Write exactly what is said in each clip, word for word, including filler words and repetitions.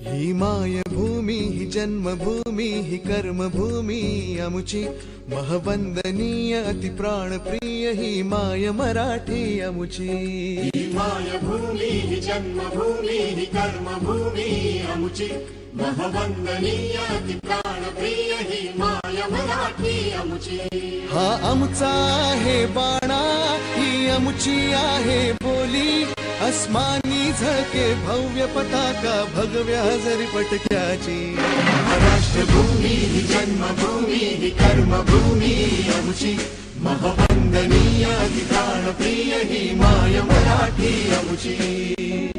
ही मायभूमी ही जन्मभूमी ही कर्मभूमी अमुची महवंदनीय अति प्राणप्रिय ही माय मराठी अमुची। ही मायभूमी ही जन्मभूमी ही कर्मभूमी अमुची महवंदनीय अति प्राणप्रिय ही माय मराठी अमुची। हा आमचा आहे बाणा ही अमुची आहे बोली अस्मानी झळके भव्य पताका भगव्या हजरी पटक्याची। राष्ट्रभूमी ही जन्मभूमी ही कर्मभूमी अमुची महवंदनीय अति प्राणप्रिय ही माय मराठी अमुची।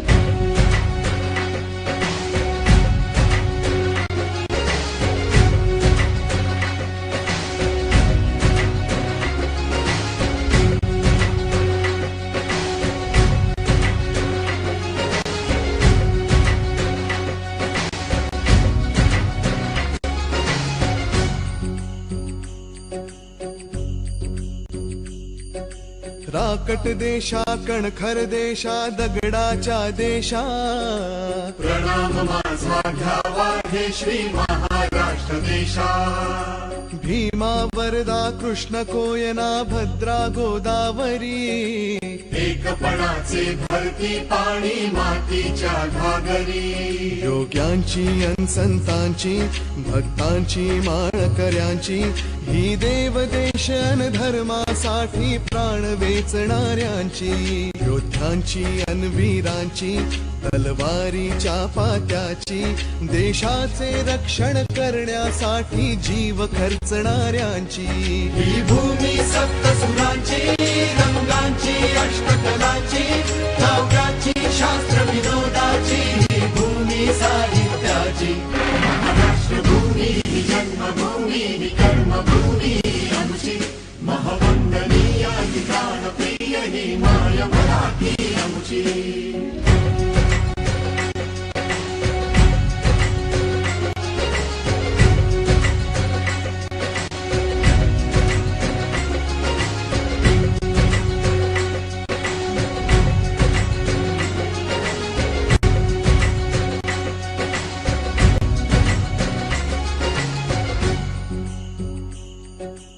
राकट देशा कणखर देशा दगडाच्या देशा प्रणाम माझा घ्यावा हे श्री महाराष्ट्र देशा। भीमा वरदा कृष्ण कोयना भद्रा गोदावरी एकपणाचे भरती पाणी मातीच्या घागरी। योग्यांची अन संतांची भक्तांची माळकऱ्यांची ही देवदेश अन धर्मासाठी प्राण वेचणाऱ्यांची योद्ध्यांची अन वीरांची तलवारीच्या पात्याची देशाचे रक्षण करण्यासाठी जीव खर्चणाऱ्यांची। ही भूमी सप्तसुरांची रंगांची अष्टकलांची काव्याची शास्त्र विनोदाची ही भूमी साहित्याची। राष्ट्रभूमी ही जन्मभूमी ही कर्मभूमी अमुची महवंदनीय अति प्राणप्रिय ही माय मराठी अमुची। Thank you.